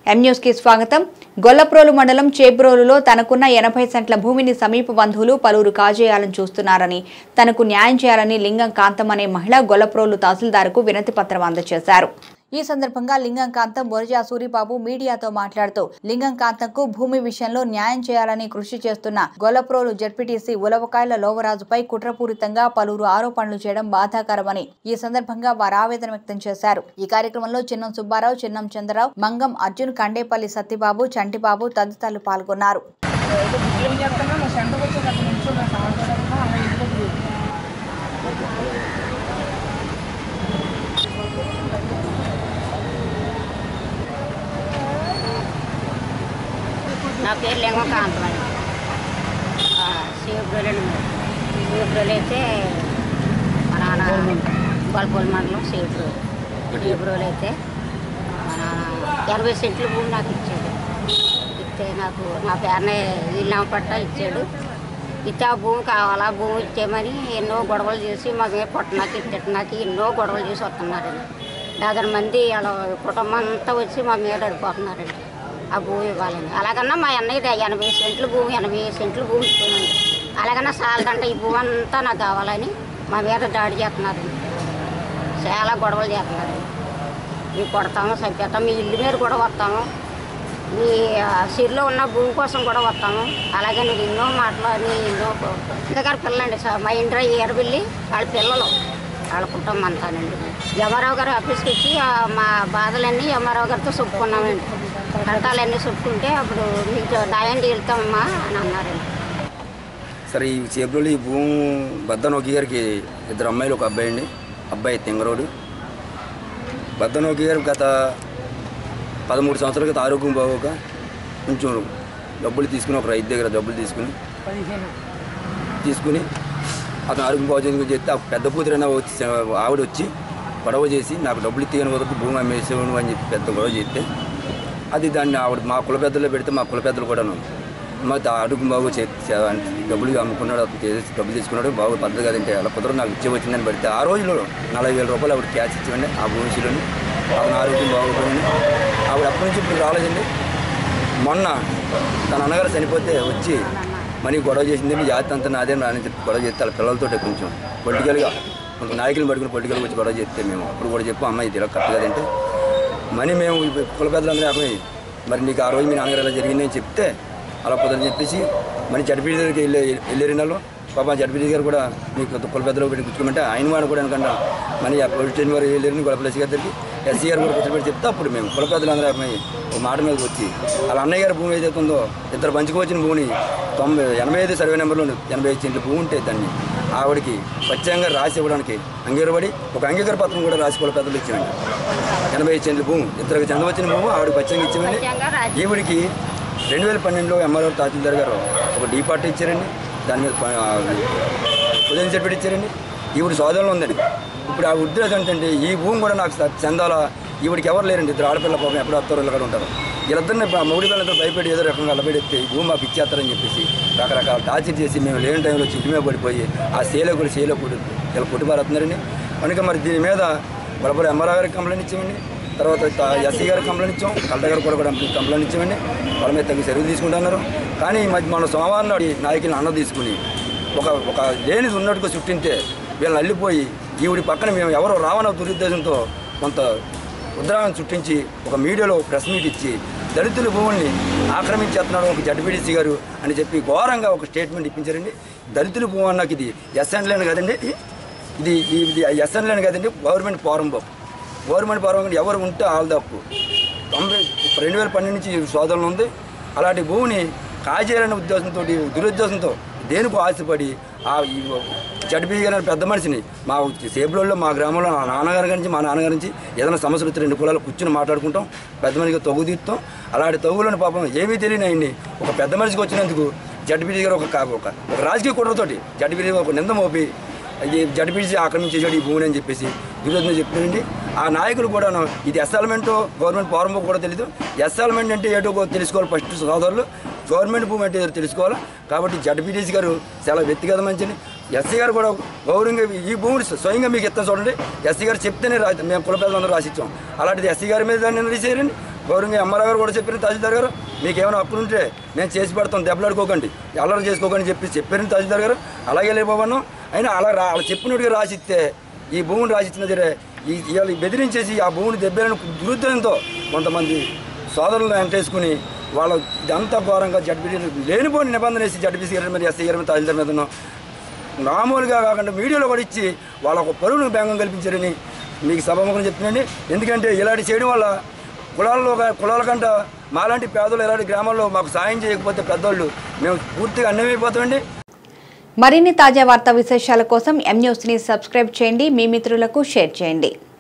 M news కి స్వాగతం. గొల్లప్రోలు మండలం చేబ్రోలులో తనకున్న 80 సెంట్ల భూమిని సమీప బంధువులు పలువురు కాజేయాలని చూస్తున్నారని, తనకు న్యాయం చేయాలని లింగం కాంతం అనే మహిళ గొల్లప్రోలు తహసీల్దార్కు వినతి పత్రం అందజేశారు. ఈ సందర్భంగా లింగం కాంతం బొరజా సూరిబాబు మీడియాతో మాట్లాడుతూ లింగం కాంతంకు భూమి విషయంలో న్యాయం చేయాలని కృషి చేస్తున్న గొల్లప్రోలు జడ్పీటీసీ ఉలవకాయల లోవరాజుపై కుట్రపూరితంగా పలువురు ఆరోపణలు చేయడం బాధాకరమని ఈ సందర్భంగా వారు ఆవేదన వ్యక్తం చేశారు. ఈ కార్యక్రమంలో చిన్నం సుబ్బారావు, చిన్నం చంద్రరావు, మంగం అర్జున్, కండేపల్లి సత్యబాబు, చంటిబాబు తదితరులు పాల్గొన్నారు. నా పేరు లింగం కాంతం అండి. సేపురోలు అయితే మా నాన్న గొల్లప్రోలు మండలం సేపురోలు అయితే మా నాన్న 80 సెంట్ల భూమి నాకు ఇచ్చాడు. ఇస్తే నాకు నా పేరునే ఇల్లు పట్ట ఇచ్చాడు. ఇస్తే ఆ భూమి కావాలా, భూమి ఇచ్చేయమని ఎన్నో గొడవలు చేసి మా మీద కొట్టనాకి తిట్టనాకి ఎన్నో గొడవలు చేసి వస్తున్నారండి. 10 మంది వాళ్ళ కుటుంబం అంతా వచ్చి మా మీద అడిపోతున్నారండి. ఆ భూమి ఇవ్వాలండి. అలాగన్నా మా అన్నయ్య 80 సెంట్ల భూమి ఇస్తున్నాండి. అలాగన్నా చాలదంటే ఈ భూమి అంతా నాకు కావాలని మా మీద దాడి చేస్తున్నారండి. చాలా గొడవలు చేస్తున్నారండి. మేము కొడతాము, చంపేస్తాము, మీ ఇల్లు మీద కూడా వస్తాము, మీ సిరిలో ఉన్న భూమి కోసం కూడా వస్తాము. అలాగే నేను ఎన్నో మాటలు ఎన్నో ఇంతగారు పిల్లండి మా ఇంట్లో ఏరబిల్లి వాళ్ళ పిల్లలు వాళ్ళ కుటుంబం అంతానండి. ఎంఆర్ఓ గారు ఆఫీస్కి వచ్చి మా బాధలన్నీ ఎంఆర్ఓ గారితో చెప్పుకున్నామండి. కట్టాలన్నీ చెప్పుకుంటే అప్పుడు మీకు న్యాయం వెళ్తామమ్మా అని అన్నారండి. సరే, ఈ చేబ్రోలు ఈ భూమి బద్దనోకి గారికి 2 అమ్మాయిలు, 1 అబ్బాయి అండి. అబ్బాయి తెంగరోడు. బద్దనోకి గారు గత 13 సంవత్సరాల క్రితం ఆరోగ్యం బాగోక కొంచెం డబ్బులు తీసుకుని ఒక రైతు దగ్గర డబ్బులు తీసుకుని అతను ఆరోగ్యం బాగు చేస్తే ఆ పెద్ద కూతురైనా ఆవిడ వచ్చి గొడవ చేసి నాకు డబ్బులు ఇచ్చేయని వరకు భూమి అమ్మేసేవాడు అని చెప్పి పెద్ద గొడవ చేస్తే అది దాన్ని ఆవిడ మా కుల పెద్దల్లో పెడితే మా కుల పెద్దలు కూడాను మా అడుగు బాగు డబ్బులు అమ్ముకున్నాడు, అతను డబ్బులు తీసుకున్నాడు, బాగు పద్ధతి కదంటే అలా కుదరదు నాకు ఇచ్చే వచ్చిందని పెడితే ఆ రోజులో 40,000 రూపాయలు ఆవిడ క్యాష్ ఇచ్చేవండి. ఆ భూమిలోని అతను ఆరోగ్యం బాగుపోయింది. ఆవిడ అప్పటి నుంచి ఇప్పుడు రాలేదండి. మొన్న తన అన్నగారు చనిపోతే వచ్చి మనీ గొడవ చేసింది. జాతి అంతా నాదే నాని చెప్పి గొడవ చేస్తే వాళ్ళ పిల్లలతో కొంచెం పొలిటికల్గా కొంత నాయకులను పట్టుకుని పొలిటికల్గా వచ్చి గొడవ చేస్తే మేము అప్పుడు కూడా చెప్పు అమ్మాయి ఇది కరెక్ట్ కదంటే మనీ మేము కుల పెద్దలందరూ అమ్మాయి మరి నీకు ఆ రోజు మీ నాన్నగారు ఎలా జరిగిందని చెప్తే అలా కుదరని చెప్పేసి మరి జడ్పీటీ దగ్గరికి వెళ్ళారు నెలలో. పాప జడ్పీటీ గారు కూడా మీకు కుల పెద్దలో పెట్టి కూర్చోమంటే ఆయన వాడు కూడా అనుకుంటా మనీ ఆ పోలీస్ స్టేషన్ వారు వెళ్ళారు. గొడవలసి గారి దగ్గరికి ఎస్సీ గారు కూడా కూర్చోబెట్టి చెప్తే అప్పుడు మేము కుల పెద్దలందరూ అమ్మాయి ఒక మాట మీదకి వచ్చి వాళ్ళ అన్నయ్య గారి భూమి ఏదైతే ఉందో ఇద్దరు పంచుకోవచ్చిన భూమిని 85 సర్వే నెంబర్లో 85 సెంట్ల భూమి ఉంటే దాన్ని ఆవిడకి ప్రత్యేకంగా రాసి ఇవ్వడానికి అంగీకరపడి ఒక అంగీకార పత్రం కూడా రాసి కుల పెద్దలు ఇచ్చామండి. 85 సెంట్ల భూమి ఇద్దరికి చెందవచ్చిన భూమి ఆవిడ ప్రత్యేకంగా ఇచ్చామండి. ఈవిడికి 2012లో ఎంఆర్ఓ తహసీల్దార్ గారు ఒక డీ పార్టీ ఇచ్చారండి. దాని మీద ఉదయం సర్టిఫికేట్ ఇచ్చారండి. ఈవిడ సోదరులు ఉందండి. ఇప్పుడు ఆ ఉద్దేశం ఏంటంటే ఈ భూమి కూడా నాకు చెందాలా. ఈవిడికి ఎవరు లేరండి. 2 ఆడపిల్ల పాపం ఎప్పుడు వస్తారో ఇక్కడ ఉంటారు. వీళ్ళిద్దరిని మూడు పిల్లలతో భయపెట్టి ఏదో రకంగా అలబెడితే ఈ భూమి మాకు ఇచ్చేస్తారని చెప్పేసి రకరకాల టార్చర్ చేసి మేము లేని టైంలో ఇంటి మీద పడిపోయి ఆ సేలో వీళ్ళు కొట్టుబారుతున్నారండి. కనుక మరి దీని మీద బలపడి ఎంఆర్ఓ గారికి కంప్లైంట్ ఇచ్చామండి. తర్వాత ఎస్సీ గారికి కంప్లైంట్ ఇచ్చాం. కలెక్టర్ గారు కూడా కంప్లైంట్ ఇచ్చామండి. వాళ్ళ మీద తగ్గి చర్యలు తీసుకుంటున్నారు. కానీ మన సోమవారం నాడు నాయకులను అన్న తీసుకుని ఒక లేనిది ఉన్నట్టుగా సృష్టింటే వీళ్ళని అల్లిపోయి ఈవిడి పక్కన మేము ఎవరో రావణ దురుద్దేశంతో కొంత ఉద్రామం సృష్టించి ఒక మీడియాలో ప్రెస్ మీట్ ఇచ్చి దళితుల భూముల్ని ఆక్రమించేస్తున్నాడు ఒక జడ్పీటీసీ గారు అని చెప్పి ఘోరంగా ఒక స్టేట్మెంట్ ఇప్పించారండి. దళితుల భూమి అన్నకి ఇది ఎస్ఎన్ ల్యాండ్ కదండి, ఇది ఎస్ఎన్ ల్యాండ్ కదండి, గవర్నమెంట్ ఫారం ఎవరు ఉంటే వాళ్ళ తప్పు. 2012 నుంచి సోదరులు ఉంది. అలాంటి భూమిని కాజేయాలనే ఉద్దేశంతో దురుద్దేశంతో దేనికి ఆశపడి ఆ జడ్పీ గారి పెద్ద మనిషిని మా సేపులలో మా గ్రామంలో మా నాన్నగారి నుంచి ఏదైనా సమస్యలు వస్తే 2 కులాలు కూర్చొని మాట్లాడుకుంటాం, పెద్ద మనిషిగా తగ్గు తీస్తాం. అలాంటి తగ్గులోని పాపం ఏమీ తెలియని ఆయన్ని ఒక పెద్ద మనిషికి వచ్చినందుకు జడ్పీ గారు ఒక రాజకీయ కుట్రతోటి జడ్పీ ఒక నింద మోపి ఇది జడ్పీటీసీ ఆక్రమించేసాడు ఈ భూమిని అని చెప్పేసి ఈరోజు చెప్పారండి. ఆ నాయకులు కూడా ఇది ఎస్ఎల్మెంట్ గవర్నమెంట్ ఫారం కూడా తెలీదు. ఎస్ఎల్మెంట్ అంటే ఏటో తెలుసుకోవాలి. ఫస్ట్ సోదరులు గవర్నమెంట్ భూమి అంటే తెలుసుకోవాలి. కాబట్టి జడ్పీటీసీ గారు చాలా వ్యక్తిగత మంచిని ఎస్సీ గారు కూడా గౌరవంగా ఈ భూమిని స్వయంగా మీకు ఇస్తాం చూడండి. ఎస్సీ గారు చెప్తేనే మేము కుల పెద్దలందరూ రాసిచ్చాం. అలాంటిది ఎస్సీ గారి మీద నిలదీసేయండి. గౌరవంగా ఎంఆర్ఓ గారు కూడా చెప్పారు, తహసీల్దార్ గారు మీకు ఏమైనా హక్కులు ఉంటే నేను చేసి పెడతాను, దెబ్బలాడుకోకండి, అల్లరి చేసుకోకండి చెప్పారు తహసీల్దార్ గారు. అలాగే లేకపోవను అయినా అలా వాళ్ళు చెప్పినట్టుగా రాసిస్తే ఈ భూమిని రాసిచ్చిన సరే ఇవాళ బెదిరించేసి ఆ భూమిని దెబ్బలను దురుద్దేశంతో కొంతమంది సోదరులను వెంటేసుకుని వాళ్ళ ఇదంతా ఘోరంగా జడ్పీసీ లేనిపోని నిబంధన వేసి జడ్పీసీ గారి మీద ఎస్ఐ గారి మీద తహసీల్దార్ మీద మామూలుగా కాకుండా మీడియాలో కూడా ఇచ్చి వాళ్ళ ఒక పరువును భంగం కల్పించారని మీకు సభాముఖం చెప్తున్నాండి. ఎందుకంటే ఇలాంటి చేయడం వల్ల కులాల కంట మాలాంటి పేదలు ఇలాంటి గ్రామాల్లో మాకు సాయం చేయకపోతే పెద్దోళ్ళు మేము పూర్తిగా అన్యమైపోతామండి. మరిన్ని తాజా వార్తా విశేషాల కోసం ఎం న్యూస్ని సబ్స్క్రైబ్ చేయండి, మీ మిత్రులకు షేర్ చేయండి.